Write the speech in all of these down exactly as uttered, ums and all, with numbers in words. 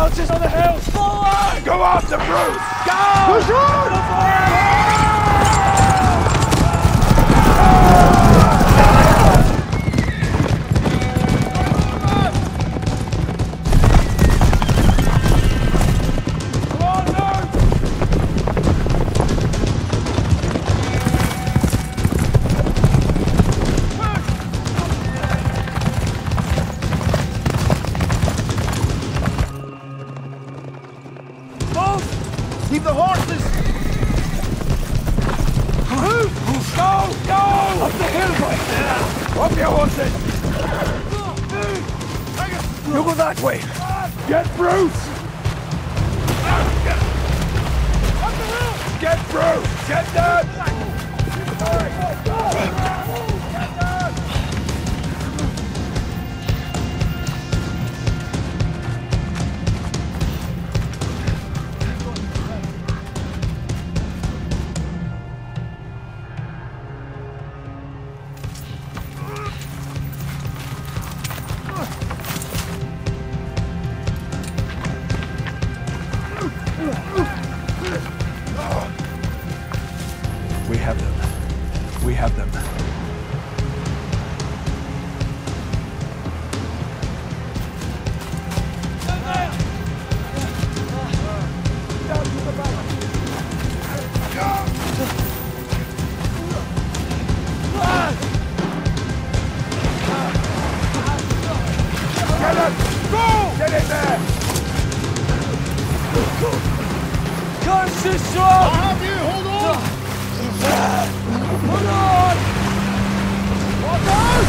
Archers on the hills! Forward! Go after Bruce! Go! Push on! Keep the horses! Move! Go! Go! Up the hill, boy! Up your horses! You go that way! Get Bruce! Get Bruce! Get down! We have them. We have them. Get him! Go! Get in there! Guns too strong! I have you! Hold on! Hold on! Hold on!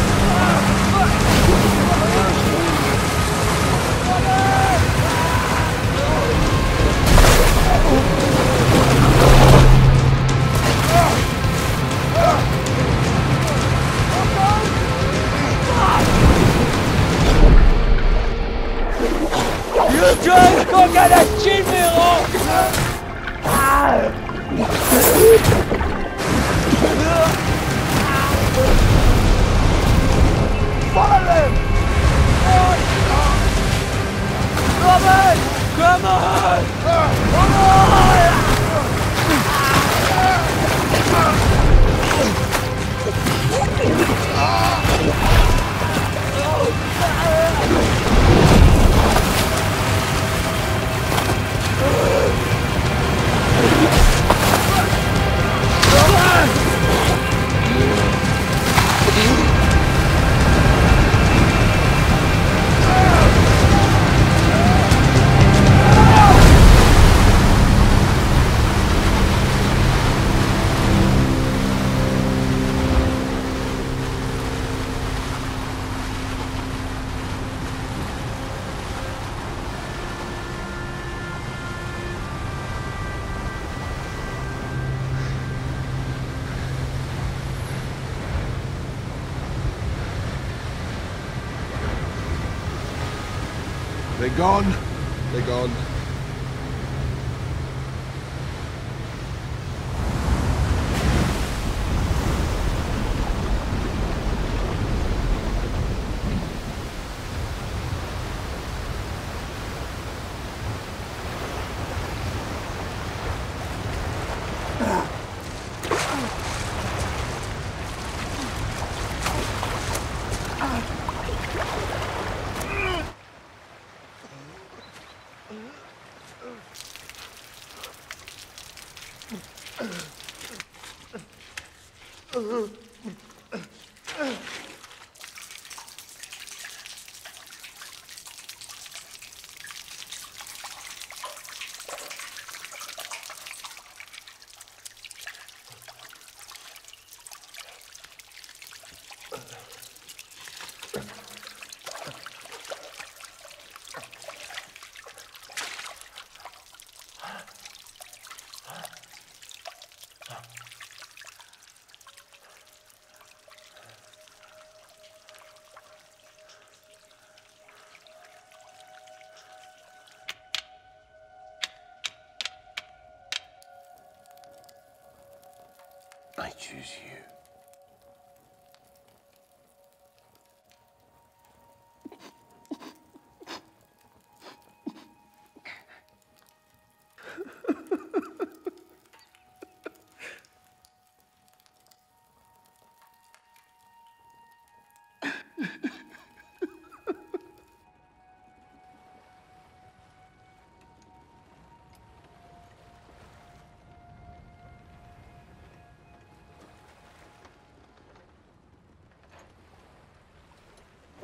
You try to go get that chimney off! Follow them! Robert! Come on! Come on! They're gone. They're gone. I choose you.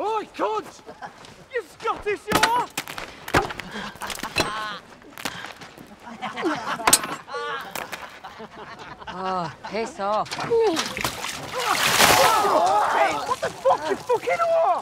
Oi, cunt! You Scottish, you are! Oh, piss off. Hey, what the fuck, you fucking whore!